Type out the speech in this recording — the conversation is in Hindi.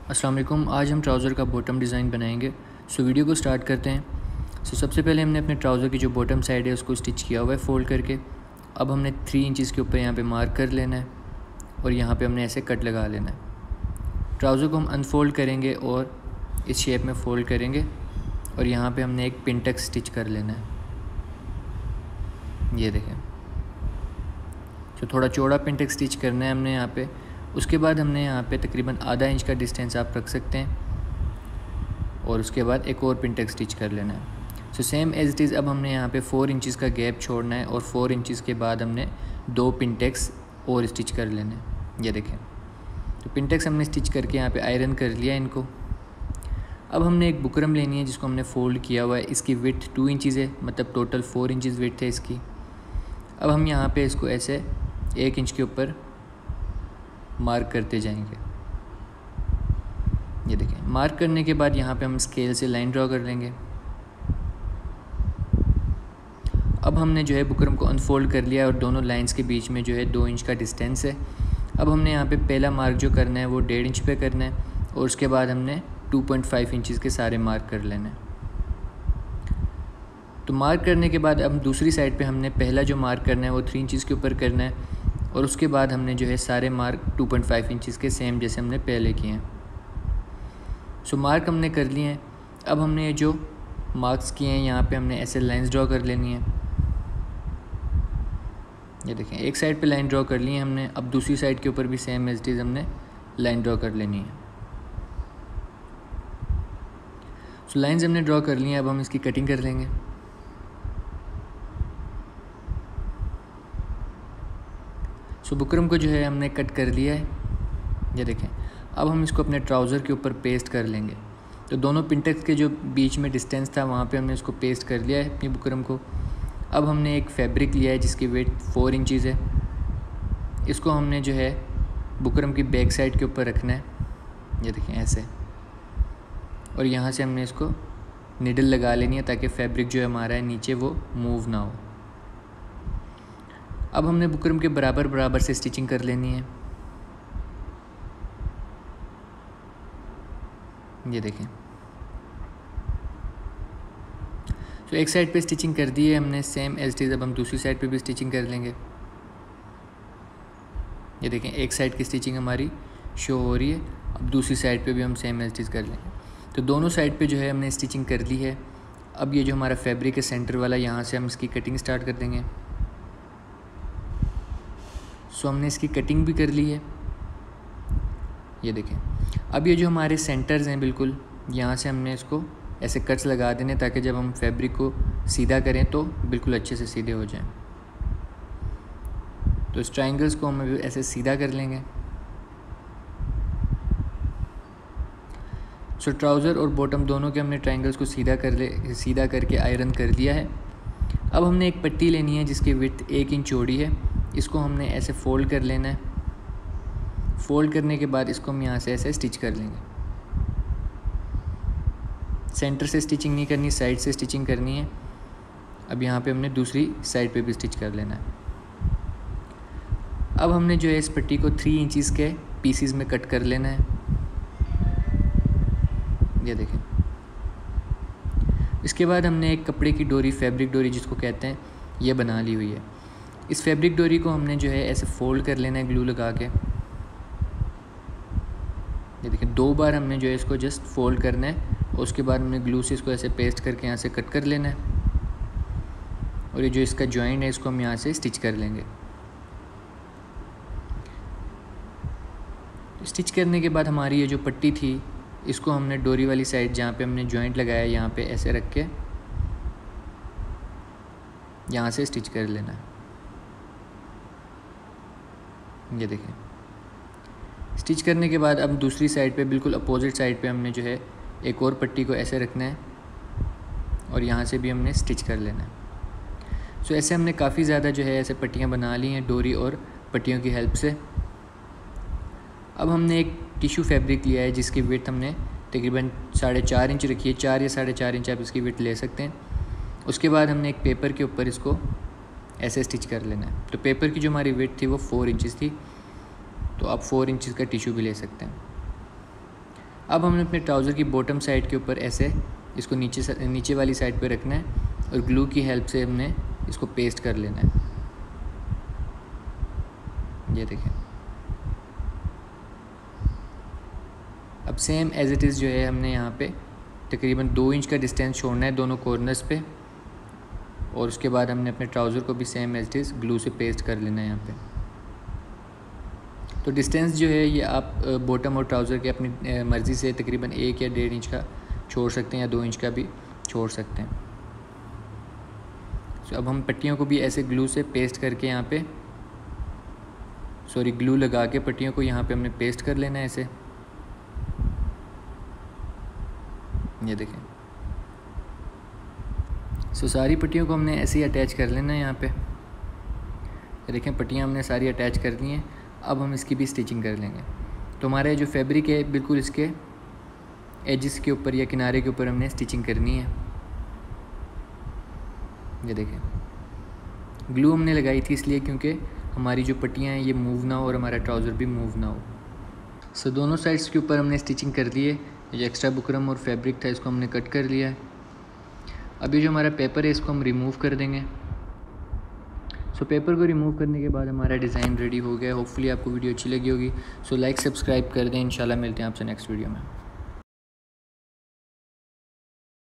अस्सलाम वालेकुम। आज हम ट्राउज़र का बॉटम डिज़ाइन बनाएंगे। वीडियो को स्टार्ट करते हैं। सबसे पहले हमने अपने ट्राउज़र की जो बॉटम साइड है उसको स्टिच किया हुआ है फ़ोल्ड करके। अब हमने 3 इंचज़ के ऊपर यहाँ पे मार्क कर लेना है और यहाँ पे हमने ऐसे कट लगा लेना है। ट्राउज़र को हम अनफोल्ड करेंगे और इस शेप में फ़ोल्ड करेंगे और यहाँ पे हमने एक पिन-टक स्टिच कर लेना है। ये देखें, तो थोड़ा चौड़ा पिन-टक स्टिच करना है हमने यहाँ पे। उसके बाद हमने यहाँ पे तकरीबन आधा इंच का डिस्टेंस आप रख सकते हैं और उसके बाद एक और पिन-टक स्टिच कर लेना है। सेम एज इट इज़ अब हमने यहाँ पे 4 इंचज़ का गैप छोड़ना है और 4 इंचज़ के बाद हमने 2 पिन-टक्स और स्टिच कर लेने हैं। ये देखें, तो पिन-टक्स हमने स्टिच करके यहाँ पे आयरन कर लिया इनको। अब हमने एक बुकरम लेनी है जिसको हमने फ़ोल्ड किया हुआ है। इसकी विड्थ 2 इंचज़ है, मतलब टोटल 4 इंचज़ विड्थ है इसकी। अब हम यहाँ पे इसको ऐसे 1 इंच के ऊपर मार्क करते जाएंगे। ये देखें, मार्क करने के बाद यहाँ पे हम स्केल से लाइन ड्रॉ कर लेंगे। अब हमने जो है बुकरम को अनफोल्ड कर लिया और दोनों लाइंस के बीच में जो है 2 इंच का डिस्टेंस है। अब हमने यहाँ पे पहला मार्क जो करना है वो 1.5 इंच पे करना है और उसके बाद हमने 2.5 इंचज़ के सारे मार्क कर लेना है। तो मार्क करने के बाद अब दूसरी साइड पे हमने पहला जो मार्क करना है वो 3 इंचज़ के ऊपर करना है और उसके बाद हमने जो है सारे मार्क 2.5 इंचज़ के सेम जैसे हमने पहले किए हैं। मार्क हमने कर लिए हैं। अब हमने ये जो मार्क्स किए हैं यहाँ पे हमने ऐसे लाइंस ड्रॉ कर लेनी है। ये देखें, एक साइड पे लाइन ड्रॉ कर ली है हमने। अब दूसरी साइड के ऊपर भी सेम एज इट इज़ हमने लाइन ड्रॉ कर लेनी है। लाइंस हमने ड्रॉ कर ली हैं। अब हम इसकी कटिंग कर लेंगे। बुकरम को जो है हमने कट कर लिया है। ये देखें, अब हम इसको अपने ट्राउज़र के ऊपर पेस्ट कर लेंगे। तो दोनों पिन-टक्स के जो बीच में डिस्टेंस था वहाँ पे हमने इसको पेस्ट कर लिया है अपनी बुकरम को। अब हमने एक फैब्रिक लिया है जिसकी वेट 4 इंचज़ है। इसको हमने जो है बुकरम की बैक साइड के ऊपर रखना है। ये देखें ऐसे, और यहाँ से हमने इसको निडल लगा लेनी है ताकि फैब्रिक जो है हमारा है नीचे वो मूव ना हो। अब हमने बुकरम के बराबर बराबर से स्टिचिंग कर लेनी है। ये देखें, तो एक साइड पे स्टिचिंग कर दी है हमने सेम एज इट इज़। अब हम दूसरी साइड पे भी स्टिचिंग कर लेंगे। ये देखें, एक साइड की स्टिचिंग हमारी शो हो रही है। अब दूसरी साइड पे भी हम सेम एज इट इज़ कर लेंगे। तो दोनों साइड पे जो है हमने स्टिचिंग कर ली है। अब ये जो हमारा फैब्रिक है सेंटर वाला, यहाँ से हम इसकी कटिंग स्टार्ट कर देंगे। हमने इसकी कटिंग भी कर ली है। ये देखें, अब ये जो हमारे सेंटर्स हैं बिल्कुल, यहाँ से हमने इसको ऐसे कट्स लगा देने ताकि जब हम फैब्रिक को सीधा करें तो बिल्कुल अच्छे से सीधे हो जाएं। तो इस ट्रायंगल्स को हम ऐसे सीधा कर लेंगे। ट्राउज़र और बॉटम दोनों के हमने ट्रायंगल्स को सीधा करके आयरन कर दिया है। अब हमने एक पट्टी लेनी है जिसकी विड्थ 1 इंच चौड़ी है। इसको हमने ऐसे फ़ोल्ड कर लेना है। फ़ोल्ड करने के बाद इसको हम यहाँ से ऐसे स्टिच कर लेंगे। सेंटर से स्टिचिंग नहीं करनी, साइड से स्टिचिंग करनी है। अब यहाँ पे हमने दूसरी साइड पे भी स्टिच कर लेना है। अब हमने जो है इस पट्टी को 3 इंचज़ के पीसीज में कट कर लेना है। ये देखें, इसके बाद हमने एक कपड़े की डोरी, फैब्रिक डोरी जिसको कहते हैं, ये बना ली हुई है। इस फैब्रिक डोरी को हमने जो है ऐसे फ़ोल्ड कर लेना है ग्लू लगा के। ये देखिए, 2 बार हमने जो है इसको जस्ट फ़ोल्ड करना है और उसके बाद हमने ग्लू से इसको ऐसे पेस्ट करके यहाँ से कट कर लेना है। और ये जो इसका जॉइंट है इसको हम यहाँ से स्टिच कर लेंगे। स्टिच करने के बाद हमारी ये जो पट्टी थी इसको हमने डोरी वाली साइड जहाँ पे हमने जॉइंट लगाया यहाँ पे ऐसे रख के यहाँ से स्टिच कर लेना है। ये देखें, स्टिच करने के बाद अब दूसरी साइड पे बिल्कुल अपोजिट साइड पे हमने जो है एक और पट्टी को ऐसे रखना है और यहाँ से भी हमने स्टिच कर लेना है। ऐसे हमने काफ़ी ज़्यादा जो है ऐसे पट्टियाँ बना ली हैं डोरी और पट्टियों की हेल्प से। अब हमने एक टिश्यू फैब्रिक लिया है जिसकी विड्थ हमने तकरीबन 4.5 इंच रखी है। 4 या 4.5 इंच आप इसकी विड्थ ले सकते हैं। उसके बाद हमने एक पेपर के ऊपर इसको ऐसे स्टिच कर लेना है। तो पेपर की जो हमारी विड्थ थी वो 4 इंचज़ थी, तो आप 4 इंचज़ का टिश्यू भी ले सकते हैं। अब हमने अपने ट्राउज़र की बॉटम साइड के ऊपर ऐसे इसको नीचे वाली साइड पे रखना है और ग्लू की हेल्प से हमने इसको पेस्ट कर लेना है। ये देखें। अब सेम एज़ इट इज़ जो है हमने यहाँ पे तकरीबन 2 इंच का डिस्टेंस छोड़ना है दोनों कॉर्नर्स पे, और उसके बाद हमने अपने ट्राउज़र को भी same as it is glue से पेस्ट कर लेना है यहाँ पे। तो डिस्टेंस जो है ये आप बॉटम और ट्राउज़र के अपनी मर्ज़ी से तकरीबन 1 या 1.5 इंच का छोड़ सकते हैं या 2 इंच का भी छोड़ सकते हैं। तो अब हम पट्टियों को भी ऐसे ग्लू से पेस्ट करके यहाँ पे ग्लू लगा के पट्टियों को यहाँ पे हमने पेस्ट कर लेना है ऐसे। ये देखें। सारी पट्टियों को हमने ऐसे ही अटैच कर लेना है यहाँ पे। ये देखें, पट्टियाँ हमने सारी अटैच कर दी हैं। अब हम इसकी भी स्टिचिंग कर लेंगे। तो हमारे जो फैब्रिक है बिल्कुल इसके एजिस के ऊपर या किनारे के ऊपर हमने स्टिचिंग करनी है। ये देखें, ग्लू हमने लगाई थी इसलिए क्योंकि हमारी जो पट्टियाँ हैं ये मूव ना हो और हमारा ट्राउज़र भी मूव ना हो। दोनों साइड्स के ऊपर हमने स्टिचिंग कर दी है। ये एक्स्ट्रा बुकरम और फैब्रिक था इसको हमने कट कर लिया है। अब ये जो हमारा पेपर है इसको हम रिमूव कर देंगे। पेपर को रिमूव करने के बाद हमारा डिज़ाइन रेडी हो गया है। होपफुली आपको वीडियो अच्छी लगी होगी। लाइक सब्सक्राइब कर दें। इंशाल्लाह मिलते हैं आपसे नेक्स्ट वीडियो में।